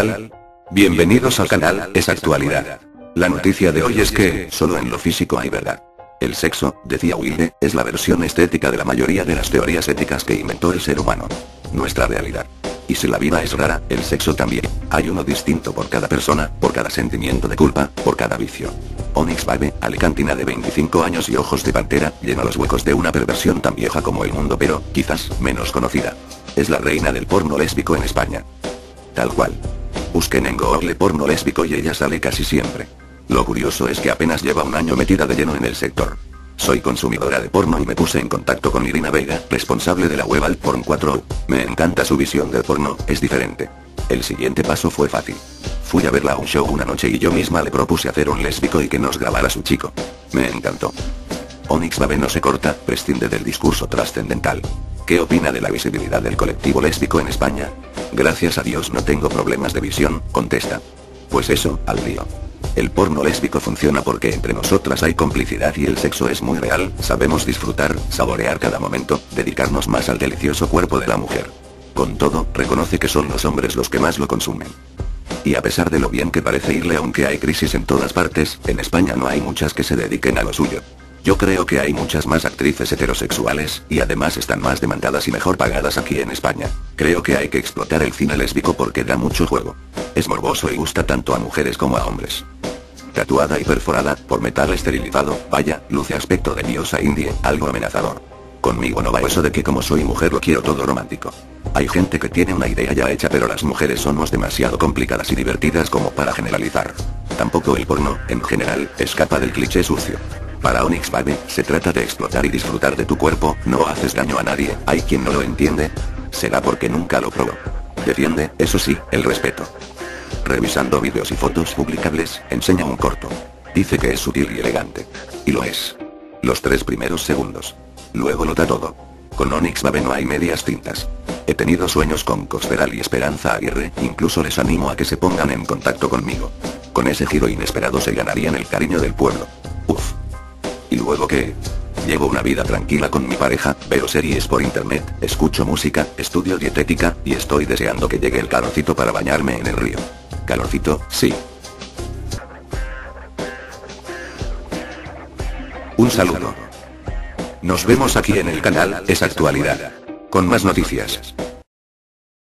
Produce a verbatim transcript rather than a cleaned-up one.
tal? Bienvenidos al canal, es actualidad. La noticia de hoy es que, solo en lo físico hay verdad. El sexo, decía Wilde, es la versión estética de la mayoría de las teorías éticas que inventó el ser humano. Nuestra realidad. Y si la vida es rara, el sexo también. Hay uno distinto por cada persona, por cada sentimiento de culpa, por cada vicio. Onyx Babe, alicantina de veinticinco años y ojos de pantera, llena los huecos de una perversión tan vieja como el mundo pero, quizás, menos conocida. Es la reina del porno lésbico en España. Tal cual. Busquen en Google porno lésbico y ella sale casi siempre. Lo curioso es que apenas lleva un año metida de lleno en el sector. Soy consumidora de porno y me puse en contacto con Irina Vega, responsable de la web Altporn cuatro. Me encanta su visión del porno, es diferente. El siguiente paso fue fácil. Fui a verla a un show una noche y yo misma le propuse hacer un lésbico y que nos grabara su chico. Me encantó. Onyx Babe no se corta, prescinde del discurso trascendental. ¿Qué opina de la visibilidad del colectivo lésbico en España? Gracias a Dios no tengo problemas de visión, contesta. Pues eso, al lío. El porno lésbico funciona porque entre nosotras hay complicidad y el sexo es muy real, sabemos disfrutar, saborear cada momento, dedicarnos más al delicioso cuerpo de la mujer. Con todo, reconoce que son los hombres los que más lo consumen. Y a pesar de lo bien que parece irle aunque hay crisis en todas partes, en España no hay muchas que se dediquen a lo suyo. Yo creo que hay muchas más actrices heterosexuales, y además están más demandadas y mejor pagadas aquí en España. Creo que hay que explotar el cine lésbico porque da mucho juego. Es morboso y gusta tanto a mujeres como a hombres. Tatuada y perforada, por metal esterilizado, vaya, luce aspecto de diosa indie, algo amenazador. Conmigo no va eso de que como soy mujer lo quiero todo romántico. Hay gente que tiene una idea ya hecha pero las mujeres somos demasiado complicadas y divertidas como para generalizar. Tampoco el porno, en general, escapa del cliché sucio. Para Onyx Babe, se trata de explotar y disfrutar de tu cuerpo, no haces daño a nadie, hay quien no lo entiende. Será porque nunca lo probó. Defiende, eso sí, el respeto. Revisando vídeos y fotos publicables, enseña un corto. Dice que es sutil y elegante. Y lo es. Los tres primeros segundos. Luego lo da todo. Con Onyx Babe no hay medias tintas. He tenido sueños con Costeral y Esperanza Aguirre, incluso les animo a que se pongan en contacto conmigo. Con ese giro inesperado se ganarían el cariño del pueblo. Uf. ¿Y luego qué? Llevo una vida tranquila con mi pareja, veo series por internet, escucho música, estudio dietética, y estoy deseando que llegue el calorcito para bañarme en el río. Calorcito, sí. Un saludo. Nos vemos aquí en el canal, es actualidad. Con más noticias.